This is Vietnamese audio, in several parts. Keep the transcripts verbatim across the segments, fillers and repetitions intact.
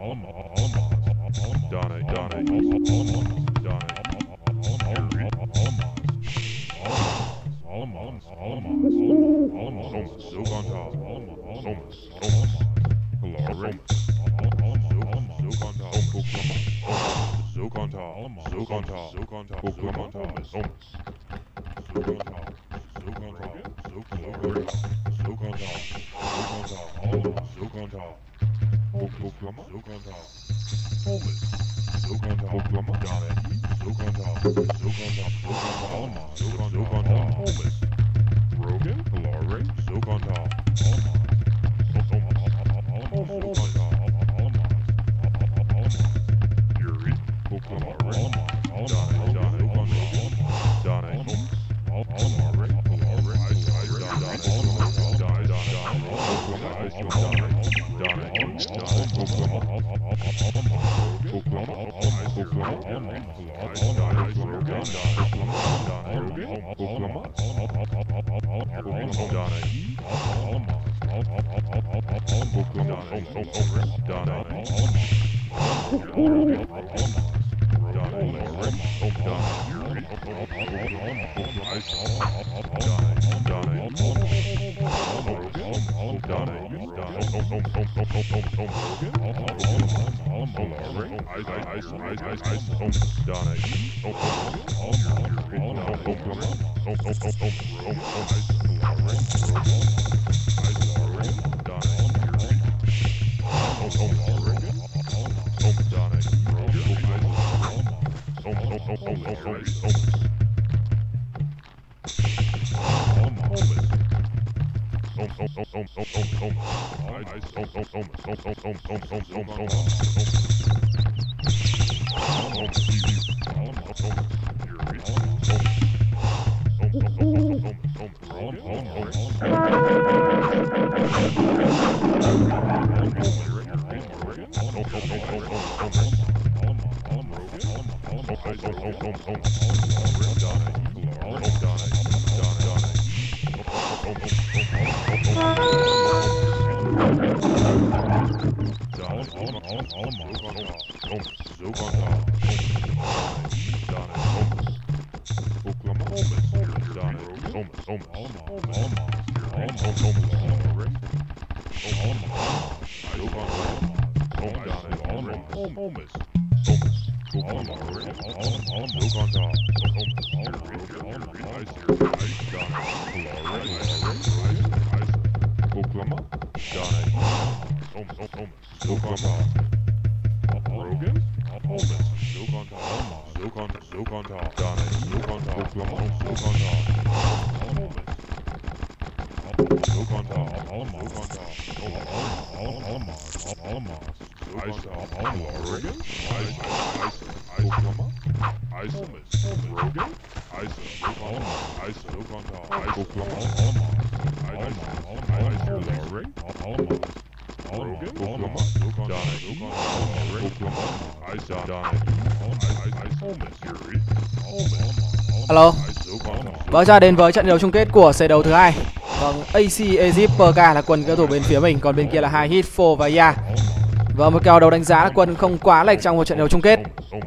Hello. Vâng, ra đến với trận đấu chung kết của set đấu thứ hai. Vâng, a xê Egypt pê ca là quân cầu thủ bên phía mình, còn bên kia là hai hit four và Ya. Và một kèo đầu đánh giá là quân không quá lệch trong một trận đấu chung kết.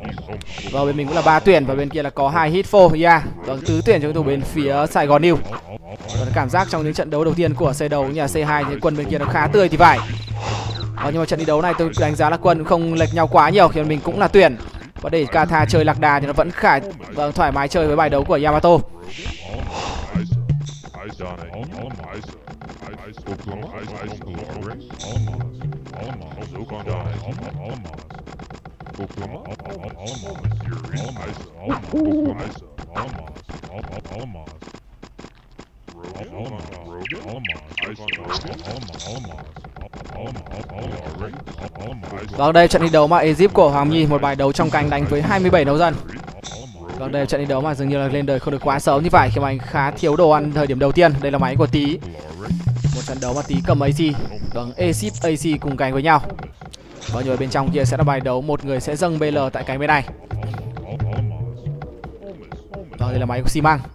Và bên mình cũng là ba tuyển và bên kia là có hai hit four Ya. Vâng, tứ tuyển cho cầu thủ bên phía Sài Gòn New. Và cảm giác trong những trận đấu đầu tiên của set đấu nhà C hai thì quân bên kia nó khá tươi thì phải. Và nhưng mà trận thi đấu này tôi đánh giá là quân không lệch nhau quá nhiều khi mình cũng là tuyển. Và để Kata chơi lạc đà thì nó vẫn khả vâng, thoải mái chơi với bài đấu của Yamato. Vâng, đây trận thi đấu mà Egypt của Hoàng Nhi, một bài đấu trong cánh đánh với hai mươi bảy nông dân. Vâng, đây trận thi đấu mà dường như là lên đời không được quá sớm như vậy khi mà anh khá thiếu đồ ăn thời điểm đầu tiên. Đây là máy của Tý. Một trận đấu mà Tý cầm a xê. Vâng, Egypt a xê cùng cánh với nhau. Và như ở bên trong kia sẽ là bài đấu một người sẽ dâng bê lờ tại cánh bên này. Vâng, đây là máy của xi măng.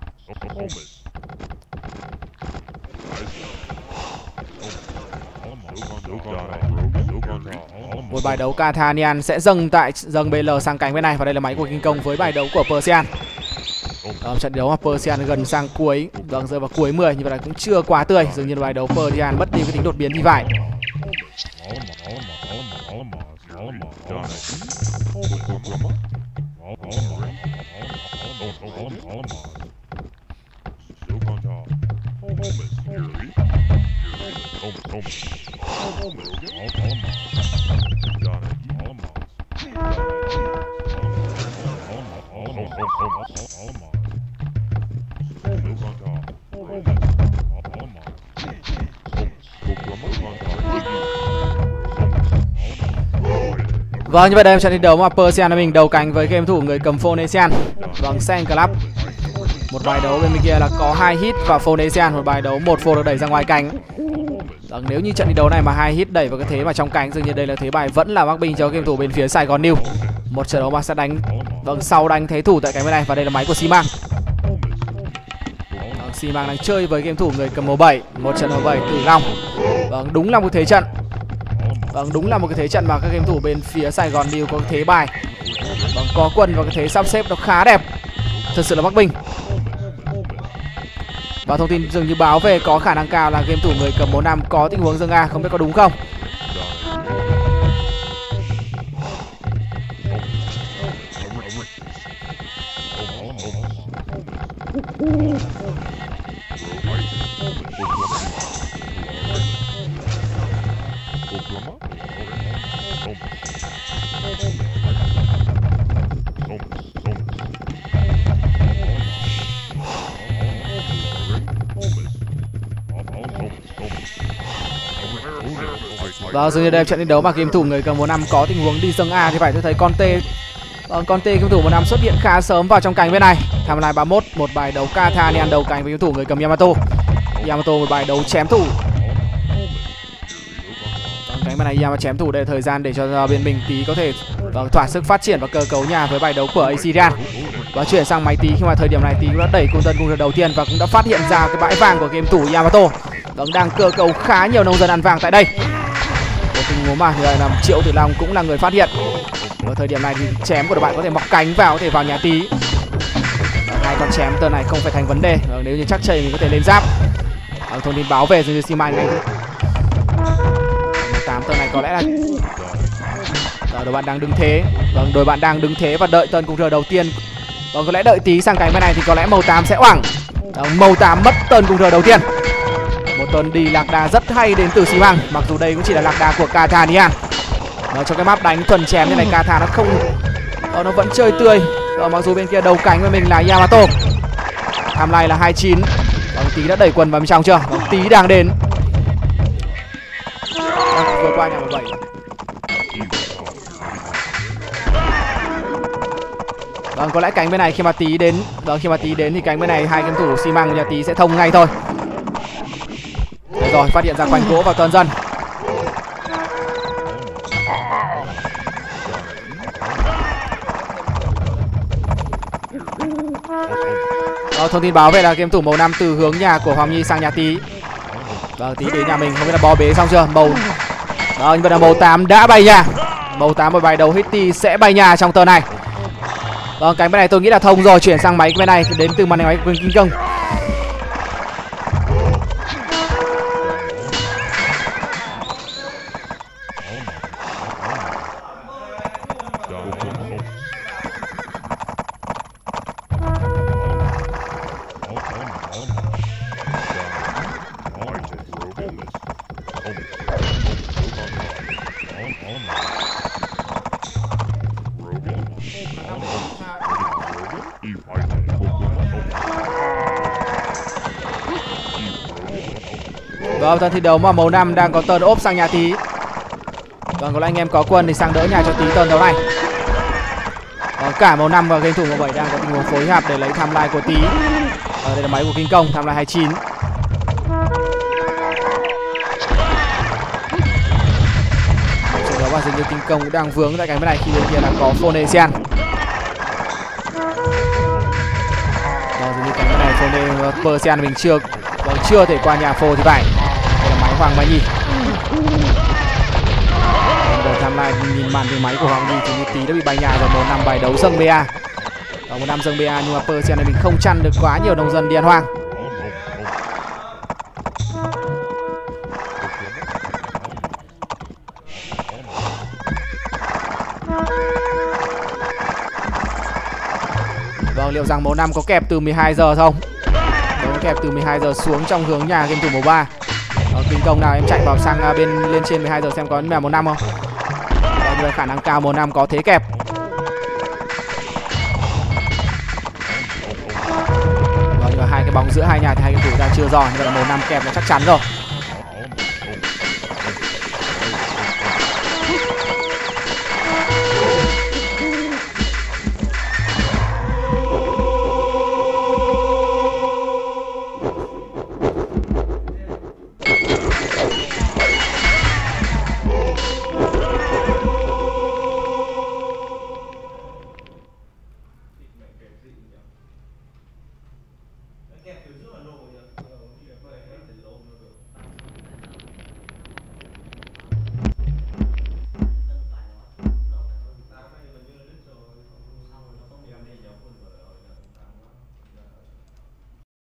Một bài đấu Kathanian sẽ dâng tại dâng bê lờ sang cánh bên này, và đây là máy của King Kong với bài đấu của Persian. Đó, trận đấu mà Persian gần sang cuối, vâng, rơi vào cuối mười, như vậy là cũng chưa quá tươi, dường như là bài đấu Persian mất đi cái tính đột biến thì phải. Vâng, như vậy đây là trận thi đấu mà Persian mình đầu cánh với game thủ người cầm Phonesian. Vâng, Sen Club. Một bài đấu bên bên kia là có hai hit và Phonesian, một bài đấu một phô được đẩy ra ngoài cánh. Vâng, nếu như trận thi đấu này mà hai hit đẩy vào cái thế mà trong cánh, dường như đây là thế bài vẫn là mắc binh cho game thủ bên phía Sài Gòn New. Một trận đấu mà sẽ đánh, vâng, sau đánh thế thủ tại cánh bên này, và đây là máy của Xi Mang. Vâng, Xi Mang đang chơi với game thủ người cầm màu bảy, một trận màu bảy Tử Long. Vâng, đúng là một thế trận. Vâng, đúng là một cái thế trận mà các game thủ bên phía Sài Gòn New có thế bài. Vâng, có quân và cái thế sắp xếp nó khá đẹp, thật sự là mắc binh. Và thông tin dường như báo về có khả năng cao là game thủ người cầm màu năm có tình huống dâng A, không biết có đúng không. Và dường như đây trận thi đấu mà game thủ người cầm màu năm có tình huống đi dâng A thì phải, tôi thấy Conte uh, Conte game thủ màu năm xuất hiện khá sớm vào trong cánh bên này. Tham lai ba mươi mốt, một bài đấu Kathanian đầu cánh với game thủ người cầm Yamato. Yamato một bài đấu chém thủ. Cánh bên này Yamato chém thủ, đây là thời gian để cho bên mình Tí có thể uh, thỏa sức phát triển và cơ cấu nhà với bài đấu của Asian. Và chuyển sang máy Tí khi mà thời điểm này Tí cũng đã đẩy cung tân cung đầu tiên và cũng đã phát hiện ra cái bãi vàng của game thủ Yamato. Vâng, đang cơ cấu khá nhiều nông dân ăn vàng tại đây. Tình huống mà thì là Triệu Tử Long cũng là người phát hiện. Ở thời điểm này thì chém của đội bạn có thể mọc cánh vào, có thể vào nhà Tí. Hai con chém tờ này không phải thành vấn đề. Ở nếu như chắc chày mình có thể lên giáp. Ở thông tin báo về dường như Xi Mai này tám tờ này có lẽ là Rồi, đội bạn đang đứng thế. Vâng, đội bạn đang đứng thế và đợi tần cung rờ đầu tiên. Vâng, có lẽ đợi Tí sang cánh bên này thì có lẽ màu tám sẽ oảng. Màu tám mất tần cung rờ đầu tiên. Một tuần đi lạc đà rất hay đến từ Xi Măng, mặc dù đây cũng chỉ là lạc đà của Kathanian. Ở trong cái map đánh thuần chém như này, Katha nó không, đó, nó vẫn chơi tươi. Ở mặc dù bên kia đầu cánh với mình là Yamato. Tham lai là hai mươi chín. Còn Tí đã đẩy quần vào bên trong chưa? Còn Tí đang đến. Đang vừa qua nhà mười bảy. Vâng, có lẽ cánh bên này khi mà Tí đến, đó khi mà Tí đến thì cánh bên này hai game thủ Xi Măng của nhà Tí sẽ thông ngay thôi. Rồi, phát hiện ra quanh gỗ vào tơn dân. Đó, thông tin báo về là game thủ màu năm từ hướng nhà của Hoàng Nhi sang nhà Tí. Vâng, Tí đến nhà mình, không biết là bó bế xong chưa. Màu đó, như vậy là màu tám đã bay nhà. Màu tám một bài đầu Hitty sẽ bay nhà trong tơn này. Vâng, cánh bên này tôi nghĩ là thông rồi. Chuyển sang máy bên này đến từ màn hình máy của King Kong. Vâng, trận thi đấu mà màu năm đang có tơn ốp sang nhà Tí. Vâng, có lẽ anh em có quân thì sang đỡ nhà cho Tí tơn đấu này. Vâng, cả màu năm và game thủ màu bảy đang có tình huống phối hợp để lấy tham lai của Tí. Ở đây là máy của King Kong, tham lai hai mươi chín. Trận đấu mà dường như King Kong cũng đang vướng tại cái bên này khi bên kia là có Phonesian. Vâng, dường như cái bên này Phone Persian mình chưa Vâng, chưa thể qua nhà phô thì phải. Đây là máy Hoàng Mai Nhi. màn hình máy của Hoàng Nhi thì tí đã bị bay nhà rồi. Một năm bài đấu dâng bê a. Và một năm dâng bê a nhưng mà Persian này mình không chăn được quá nhiều nông dân Điền Hoàng. Vâng, liệu rằng màu năm có kẹp từ mười hai giờ không? Đó, có kẹp từ mười hai giờ xuống trong hướng nhà game thủ màu ba. Đó, kinh công nào em chạy vào sang bên lên trên mười hai giờ xem có mèo màu năm không? Đó, nhưng mà khả năng cao màu năm có thế kẹp. Đó, nhưng mà hai cái bóng giữa hai nhà thì hai game thủ ra chưa giỏi, nhưng mà màu năm kẹp là chắc chắn rồi.